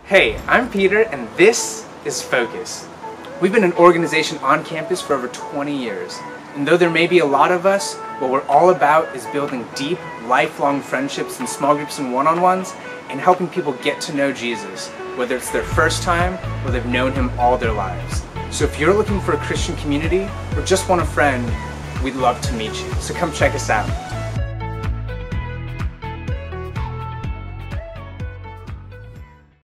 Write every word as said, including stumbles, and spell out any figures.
Hey, I'm Peter and this is Focus. We've been an organization on campus for over twenty years. And though there may be a lot of us, what we're all about is building deep, lifelong friendships in small groups and one-on-ones and helping people get to know Jesus, whether it's their first time or they've known Him all their lives. So if you're looking for a Christian community or just want a friend, we'd love to meet you. So come check us out.